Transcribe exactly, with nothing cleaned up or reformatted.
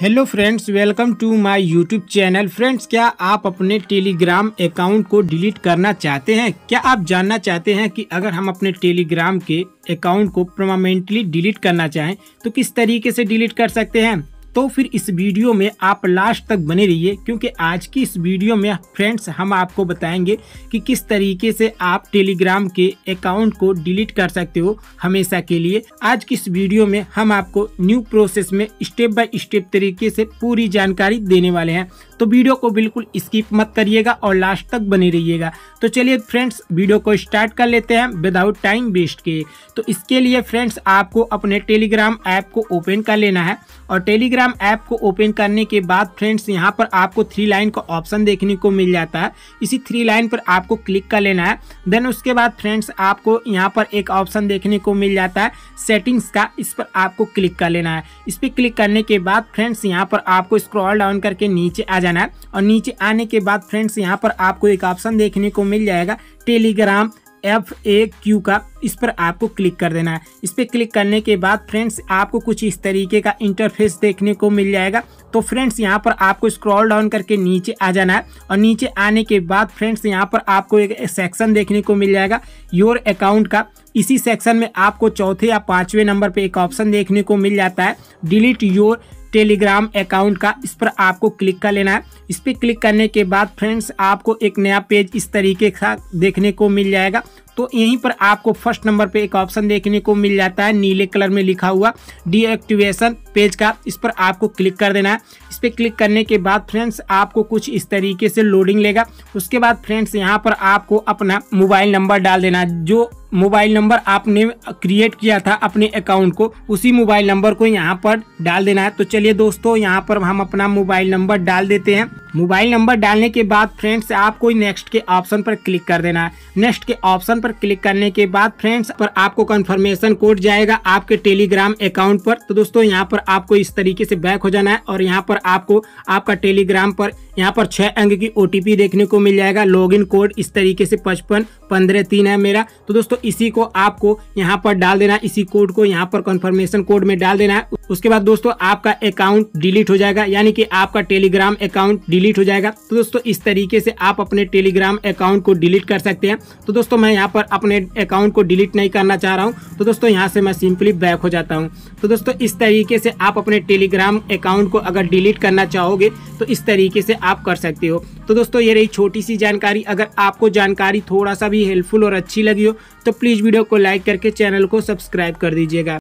Hello friends, welcome to my YouTube channel. Friends, क्या आप अपने टेलीग्राम अकाउंट को डिलीट करना चाहते हैं? क्या आप जानना चाहते हैं कि अगर हम अपने टेलीग्राम के अकाउंट को परमानेंटली डिलीट करना चाहें तो किस तरीके से डिलीट कर सकते हैं? तो फिर इस वीडियो में आप लास्ट तक बने रहिए, क्योंकि आज की इस वीडियो में फ्रेंड्स हम आपको बताएंगे कि किस तरीके से आप टेलीग्राम के अकाउंट को डिलीट कर सकते हो हमेशा के लिए। आज की इस वीडियो में हम आपको न्यू प्रोसेस में स्टेप बाय स्टेप तरीके से पूरी जानकारी देने वाले हैं, तो वीडियो को बिल्कुल स्किप मत करिएगा और लास्ट तक बने रहिएगा। तो चलिए फ्रेंड्स, वीडियो को स्टार्ट कर लेते हैं विदाउट टाइम वेस्ट किए। तो इसके लिए फ्रेंड्स आपको अपने टेलीग्राम ऐप को ओपन कर लेना है, और टेलीग्राम ऐप को ओपन करने के बाद फ्रेंड्स यहाँ पर आपको थ्री लाइन का ऑप्शन देखने को मिल जाता है। इसी थ्री लाइन पर आपको क्लिक कर लेना है। देन उसके बाद फ्रेंड्स आपको यहाँ पर एक ऑप्शन देखने को मिल जाता है सेटिंग्स का, इस पर आपको क्लिक कर लेना है। इस पर क्लिक करने के बाद फ्रेंड्स यहाँ पर आपको स्क्रॉल डाउन करके नीचे आ जाना है, और नीचे आने के बाद फ्रेंड्स यहाँ पर आपको एक ऑप्शन देखने को मिल जाएगा टेलीग्राम एफ ए क्यू का, इस पर आपको क्लिक कर देना है। इस पर क्लिक करने के बाद फ्रेंड्स आपको कुछ इस तरीके का इंटरफेस देखने को मिल जाएगा। तो फ्रेंड्स यहाँ पर आपको स्क्रॉल डाउन करके नीचे आ जाना है, और नीचे आने के बाद फ्रेंड्स यहाँ पर आपको एक सेक्शन देखने को मिल जाएगा योर अकाउंट का। इसी सेक्शन में आपको चौथे या पांचवें नंबर पे एक ऑप्शन देखने को मिल जाता है डिलीट योर टेलीग्राम अकाउंट का, इस पर आपको क्लिक कर लेना है। इस पर क्लिक करने के बाद फ्रेंड्स आपको एक नया पेज इस तरीके का देखने को मिल जाएगा। तो यहीं पर आपको फर्स्ट नंबर पे एक ऑप्शन देखने को मिल जाता है नीले कलर में लिखा हुआ डीएक्टिवेशन पेज का, इस पर आपको क्लिक कर देना है। इस पर क्लिक करने के बाद फ्रेंड्स आपको कुछ इस तरीके से लोडिंग लेगा। उसके बाद फ्रेंड्स यहाँ पर आपको अपना मोबाइल नंबर डाल देना है। जो मोबाइल नंबर आपने क्रिएट किया था अपने अकाउंट को, उसी मोबाइल नंबर को यहाँ पर डाल देना है। तो चलिए दोस्तों, यहाँ पर हम अपना मोबाइल नंबर डाल देते हैं। मोबाइल नंबर डालने के बाद फ्रेंड्स आपको नेक्स्ट के ऑप्शन पर क्लिक कर देना है। नेक्स्ट के ऑप्शन पर क्लिक करने के बाद फ्रेंड्स पर आपको कंफर्मेशन कोड जाएगा आपके टेलीग्राम अकाउंट पर। तो दोस्तों यहाँ पर आपको इस तरीके से बैक हो जाना है, और यहाँ पर आपको आपका टेलीग्राम पर यहाँ पर छह अंक की ओटीपी देखने को मिल जाएगा। लॉगिन कोड इस तरीके से पचपन पंद्रह तीन है मेरा। तो दोस्तों इसी को आपको यहाँ पर डाल देना है, इसी कोड को यहाँ पर कंफर्मेशन कोड में डाल देना है। उसके बाद दोस्तों आपका अकाउंट डिलीट हो जाएगा, यानी कि आपका टेलीग्राम अकाउंट डिलीट हो जाएगा। तो दोस्तों इस तरीके से आप अपने टेलीग्राम अकाउंट को डिलीट कर सकते हैं। तो दोस्तों मैं यहाँ पर अपने अकाउंट को डिलीट नहीं करना चाह रहा हूँ, तो दोस्तों यहाँ से मैं सिंपली बैक हो जाता हूँ। तो दोस्तों इस तरीके से आप अपने टेलीग्राम अकाउंट को अगर डिलीट करना चाहोगे तो इस तरीके से आप कर सकते हो। तो दोस्तों ये रही छोटी सी जानकारी। अगर आपको जानकारी थोड़ा सा भी हेल्पफुल और अच्छी लगी हो तो प्लीज़ वीडियो को लाइक करके चैनल को सब्सक्राइब कर दीजिएगा।